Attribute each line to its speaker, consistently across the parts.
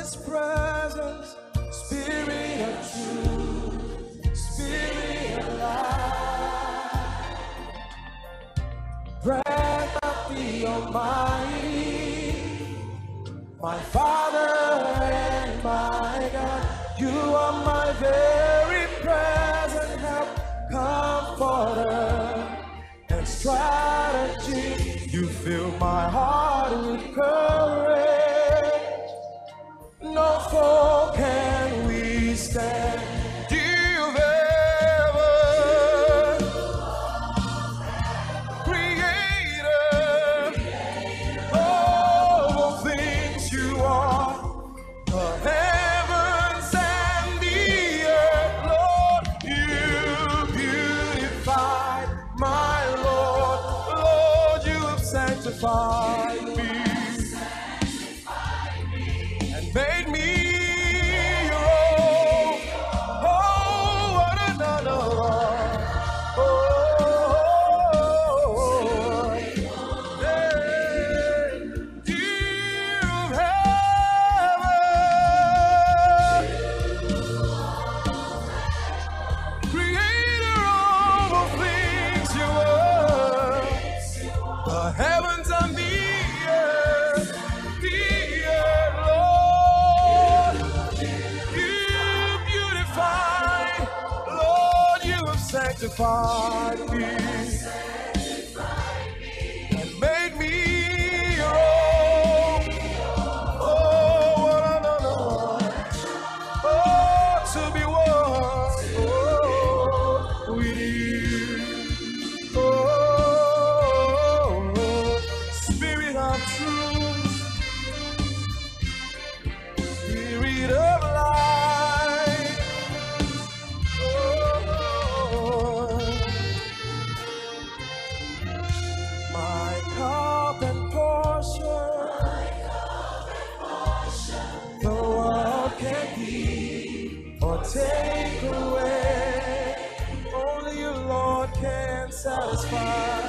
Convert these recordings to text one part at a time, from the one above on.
Speaker 1: His presence, Spirit of truth, Spirit of life, breath of the Almighty, my Father and my God. You are my very present help, comforter, and strategy. You fill my heart with courage. No foe can withstand. You've ever created all things. You are the heavens and the earth, Lord. You beautified my Lord. Lord, you have sanctified me and made me your own. Oh, what an honor, Lord. Oh, yeah. You've creator of all things. You are the heavens and the earth, Lord. You beautified, Lord. You have sanctified me and made me your own. Oh, what an honor, oh, to be one, oh, with you. Oh, Spirit of truth, Spirit of light. Oh, my cup and portion, the world can't give or take away. Only you, Lord, can satisfy.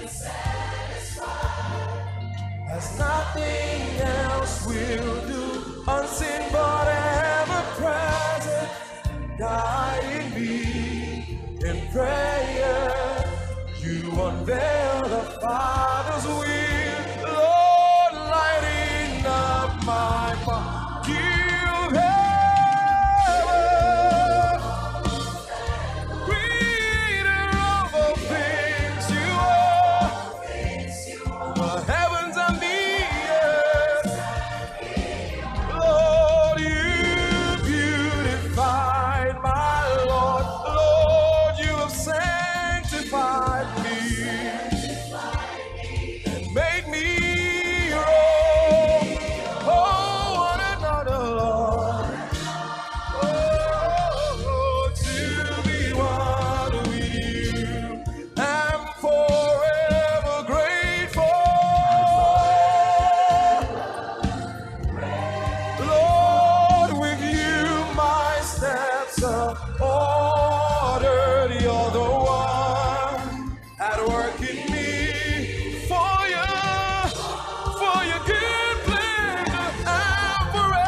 Speaker 1: As nothing else will do, unseen but ever present, guiding me in prayer. You unveil the Father's will, Lord, lighting up my path. You've creator of all things. You are the heavens and the earth, Lord. You beautified my Lord. Lord, you have sanctified me and made me your own. Oh, what an honor, Lord. Oh, to be one with you. I'm forever grateful. Lord, with you my steps are ordered. You're the one at work in me for your good pleasure. I'm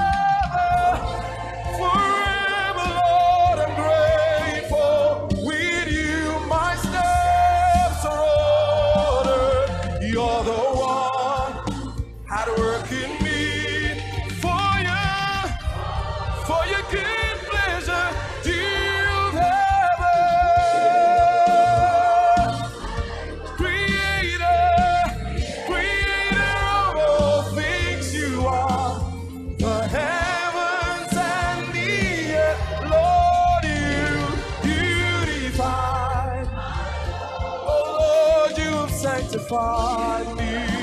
Speaker 1: forever, Lord, I'm grateful. With you my steps are ordered. You're the one at work in me for your good pleasure. You've ever creator of all things. You are the heavens and the earth, Lord. You beautified, oh Lord, you have sanctified me.